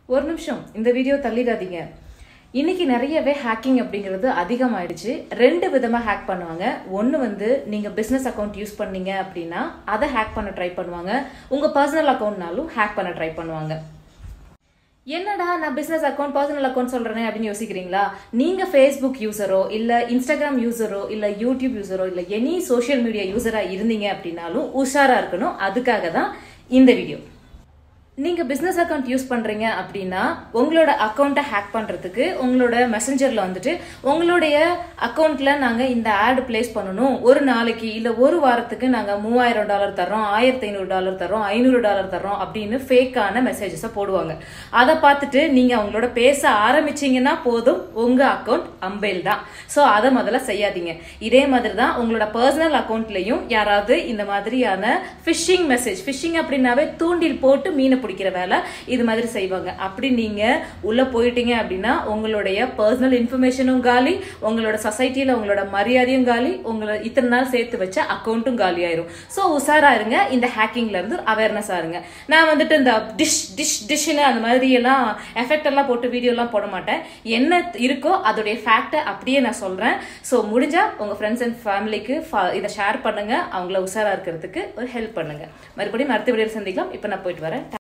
ஒரு நிமிஷம் இந்த வீடியோ தள்ளிடாதீங்க. இன்னைக்கு நிறையவே ஹேக்கிங் அப்படிங்கிறது அதிகமாயிடுச்சு. ரெண்டு விதமா ஹேக் பண்ணுவாங்க. ஒன்னு வந்து நீங்க பிசினஸ் அக்கௌண்ட் யூஸ் பண்ணீங்க அப்படின்னா அதை ஹேக் பண்ண ட்ரை பண்ணுவாங்க. உங்க பர்சனல் அக்கௌண்ட்னாலும் ஹேக் பண்ண ட்ரை பண்ணுவாங்க. என்னடா நான் பிசினஸ் அக்கௌண்ட் பர்சனல் அக்கௌண்ட் சொல்றேன் அப்படின்னு யோசிக்கிறீங்களா? நீங்க ஃபேஸ்புக் யூசரோ இல்ல இன்ஸ்டாகிராம் யூசரோ இல்ல யூடியூப் யூசரோ இல்ல எனி சோஷியல் மீடியா யூசரா இருந்தீங்க அப்படின்னாலும் உஷாரா இருக்கணும். அதுக்காக தான் இந்த வீடியோ. நீங்க பிசினஸ் அக்கௌண்ட் யூஸ் பண்றீங்க அப்படின்னா உங்களோட அக்கௌண்ட்டை ஹேக் பண்றதுக்கு உங்களோட மெசஞ்சர்ல வந்துட்டு உங்களுடைய அக்கௌண்ட்ல நாங்க இந்த ஆட் பிளேஸ் பண்ணணும், ஒரு நாளைக்கு இல்ல ஒரு வாரத்துக்கு நாங்க $3000 தர்றோம், $1500 தர்றோம், $500 தர்றோம் அப்படின்னு ஃபேக்கான மெசேஜஸ போடுவாங்க. அதை பார்த்துட்டு நீங்க அவங்களோட பேச ஆரம்பிச்சீங்கன்னா போதும், உங்க அக்கௌண்ட் அம்பேல் தான். சோ அதை முதல்ல செய்யாதீங்க. இதே மாதிரி தான் உங்களோட பர்சனல் அக்கௌண்ட்லயும் யாராவது இந்த மாதிரியான பிஷிங் மெசேஜ், பிஷிங் அப்படின்னாவே தூண்டில் போட்டு மீனை பிடிக்கிற வேலை, இது மாதிரி செய்வாங்க. அப்படி நீங்க உள்ள போயிட்டீங்க அப்படின்னா உங்களுடைய பர்சனல் இன்ஃபர்மேஷனும் காலி, உங்களோட சொசைட்டில உங்களோட மரியாதையும் காலி, உங்களை இத்தனை நாள் சேர்த்து வச்ச அக்கௌண்ட்டும் காலி ஆயிரும். சோ உஷாரா இருங்க, இந்த ஹேக்கிங்ல இருந்து அவேர்னஸா இருங்க. நான் வந்துட்டு இந்த டிஷ்னு அந்த மாதிரி எல்லாம் எஃபெக்ட் எல்லாம் போட்டு வீடியோ எல்லாம் போட மாட்டேன். என்ன இருக்கோ அதோடைய ஃபேக்ட் அப்படியே நான் சொல்றேன். சோ முடிஞ்சா உங்க ஃப்ரெண்ட்ஸ் அண்ட் ஃபேமிலிக்கு இதை ஷேர் பண்ணுங்க, அவங்கள உஷாரா இருக்கிறதுக்கு ஒரு ஹெல்ப் பண்ணுங்க. மறுபடியும் அடுத்த வீடியோ சந்திக்கலாம். இப்ப நான் போயிட்டு வரேன்.